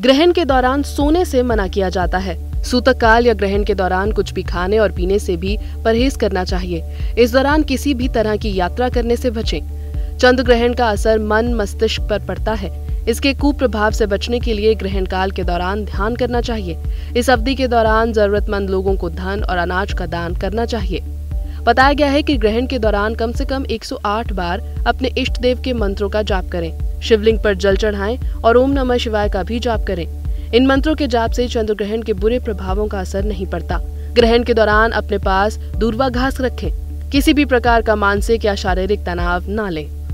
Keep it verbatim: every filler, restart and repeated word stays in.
ग्रहण के दौरान सोने से मना किया जाता है। सूतक काल या ग्रहण के दौरान कुछ भी खाने और पीने से भी परहेज करना चाहिए। इस दौरान किसी भी तरह की यात्रा करने से बचें। चंद्र ग्रहण का असर मन मस्तिष्क पर पड़ता है। इसके कुप्रभाव से बचने के लिए ग्रहण काल के दौरान ध्यान करना चाहिए। इस अवधि के दौरान जरूरतमंद लोगों को धन और अनाज का दान करना चाहिए। बताया गया है कि ग्रहण के दौरान कम से कम एक सौ आठ बार अपने इष्ट देव के मंत्रों का जाप करें, शिवलिंग पर जल चढ़ाएं और ओम नमः शिवाय का भी जाप करें। इन मंत्रों के जाप से चंद्र ग्रहण के बुरे प्रभावों का असर नहीं पड़ता। ग्रहण के दौरान अपने पास दूर्वा घास रखें। किसी भी प्रकार का मानसिक या शारीरिक तनाव न लें।